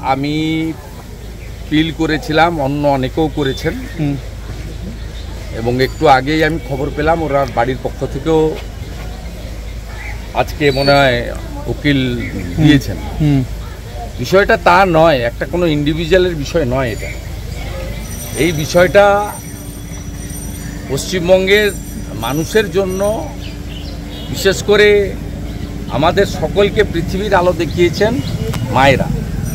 আমি পিল করেছিলাম, অন্য অনেকেও করেছেন, এবং একটু আগেই আমি খবর পেলাম ওরা বাড়ির পক্ষ থেকেও আজকে মনে হয় উকিল দিয়েছেন। বিষয়টা তা নয়, একটা কোনো ইন্ডিভিজুয়ালের বিষয় নয় এটা। এই বিষয়টা পশ্চিমবঙ্গের মানুষের জন্য, বিশেষ করে আমাদের সকলকে পৃথিবীর আলো দেখিয়েছেন মায়েরা।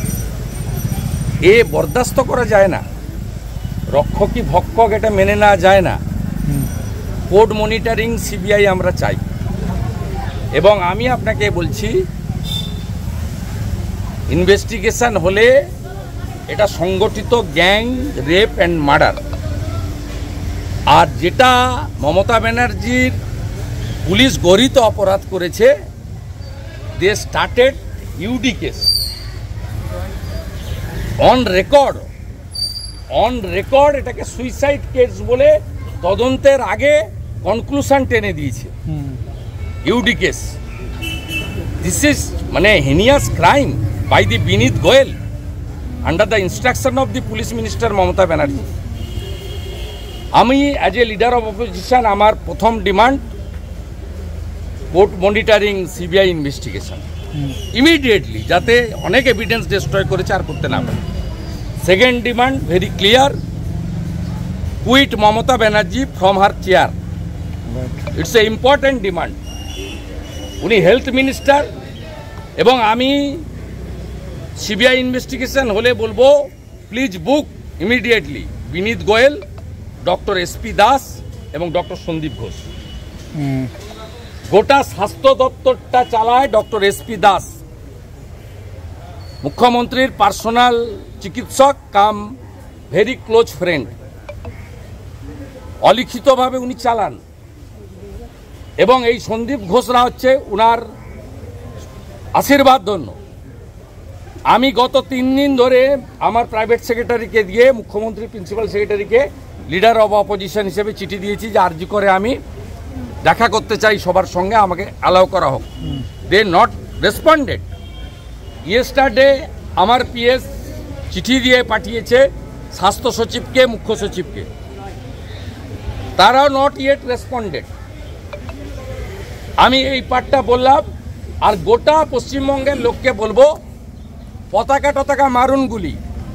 এ বরদাস্ত করা যায় না, রক্ষকই ভক্ষক, এটা মেনে নেওয়া যায় না। কোর্ট মনিটরিং সিবিআই আমরা চাই। এবং আমি আপনাকে বলছি, ইনভেস্টিগেশন হলে এটা সংগঠিত গ্যাং রেপ অ্যান্ড মার্ডার। আর যেটা মমতা ব্যানার্জির পুলিশ গরিত অপরাধ করেছে, they started UD case on record, এটাকে সুইসাইড কেস বলে তদন্তের আগে কনক্লুশন টেনে দিয়েছে। ইউডি কেস, দিস ইজ মানে heinous crime by the Vineet Goyal under the instruction of the police minister Mamata Banerjee. আমি as a leader of opposition, আমার প্রথম demand court monitoring CBI investigation immediately, যাতে অনেক এভিডেন্স ডিস্ট্রয় করেছে আর করতে না পারে। Second demand very clear, quit Mamata Banerjee from her chair. It's a important demand. উনি হেলথ মিনিস্টার, এবং আমি সিবিআই ইনভেস্টিগেশন হলে বলবো please book immediately Vineet Goyal, doctor SP Das এবং ডক্টর সন্দীপ ঘোষ। গোটা স্বাস্থ্য দপ্তরটা চালায় ডক্টর এসপি দাস, মুখ্যমন্ত্রীর পার্সোনাল চিকিৎসক কাম ভেরি ক্লোজ ফ্রেন্ড। অলিখিতভাবে উনি চালান, এবং এই সন্দীপ ঘোষরা হচ্ছে উনার আশীর্বাদ ধন্য। আমি গত 3 দিন ধরে আমার প্রাইভেট সেক্রেটারিকে দিয়ে মুখ্যমন্ত্রী প্রিন্সিপাল সেক্রেটারিকে লিডার অব অপোজিশন হিসেবে চিঠি দিয়েছি যে আরজি করে আমি দেখা করতে চাই সবার সঙ্গে, আমাকে অ্যালাউ করা হোক। They not responded. ইয়েস্টারডে আমার পিএস চিঠি দিয়ে পাঠিয়েছে স্বাস্থ্য সচিবকে, মুখ্য সচিবকে, তারাও নট ইয়েট রেসপন্ডেড। আমি এই পার্টটা বললাম, আর গোটা পশ্চিমবঙ্গের লোককে বলবো পতাকা টতাকা মারুন গুলি,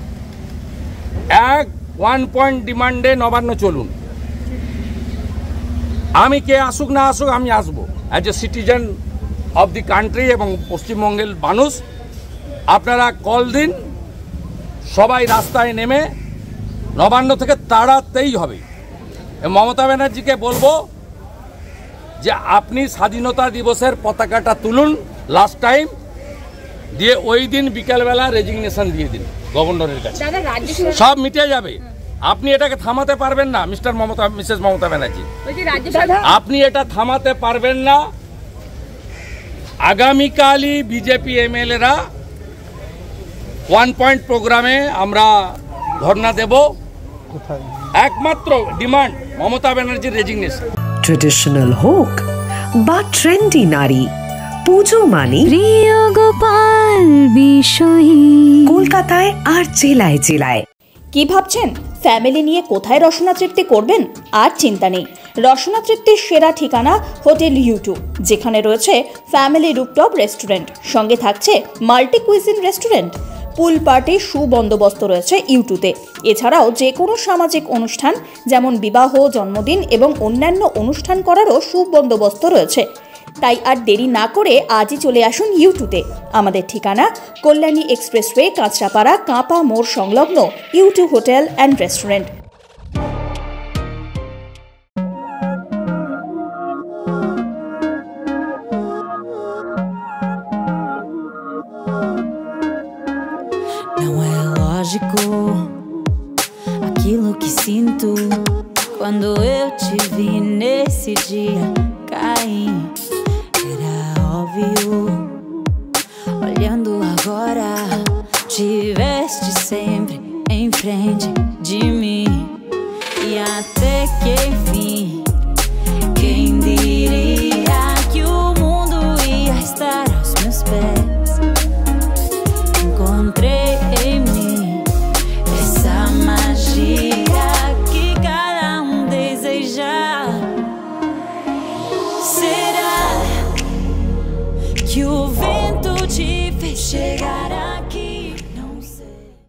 1 পয়েন্ট ডিমান্ডে নবান্ন চলুন। আমি কে আসুক না আসুক, আমি আসবো as a citizen of the country এবং পশ্চিমবঙ্গের মানুষ। আপনারা কল দিন, সবাই রাস্তায় নেমে নবান্ন থেকে তাড়াতেই হবে। মমতা ব্যানার্জিকে বলবো যে আপনি স্বাধীনতা দিবসের পতাকাটা তুলুন লাস্ট টাইম, দিয়ে ওই দিন বিকেলবেলা রেজিগনেশন দিয়ে দিন গভর্নরের কাছে, সব মিটে যাবে। আপনি এটাকে থামাতে পারবেন না মিসেস মমতা ব্যানার্জি, আপনি এটা থামাতে পারবেন না। আগামীকালই বিজেপি এমএলএরা 1 পয়েন্ট প্রোগ্রামে আমরা ধর্ণা দেব। একমাত্র ডিমান্ড মমতা ব্যানার্জির রেজিগনেশন। ট্রেডিশনাল হোক বা ট্রেন্ডি নারী, পুজো মানে প্রিয় গোপাল বিষয়ী। কলকাতায় আর জেলায় জেলায়। কি ভাবছেন ফ্যামিলি নিয়ে কোথায় রসনা তৃপ্তি করবেন? আর চিন্তা নেই, রসনা তৃপ্তির সেরা ঠিকানা হোটেল U2, যেখানে রয়েছে ফ্যামিলি রুফটপ রেস্টুরেন্ট, সঙ্গে থাকছে মাল্টি কুইজিন রেস্টুরেন্ট। পুল পার্টির সুবন্দোবস্ত রয়েছে U2-তে। এছাড়াও যে কোনো সামাজিক অনুষ্ঠান যেমন বিবাহ, জন্মদিন এবং অন্যান্য অনুষ্ঠান করারও সুবন্দোবস্ত রয়েছে। তাই আর দেরি না করে আজই চলে আসুন U2-তে। আমাদের ঠিকানা কল্যাণী এক্সপ্রেসওয়ে, কাঁচরাপাড়া, কাঁপা মোড় সংলগ্ন U2 hotel and restaurant. Não é lógico aquilo que sinto quando eu te vi nesse dia cair. Era óbvio, olhando agora, tiveste sempre em frente de mim. E até que enfim, quem diria que o mundo ia estar aos meus pés? Encontrei te fez chegar aqui.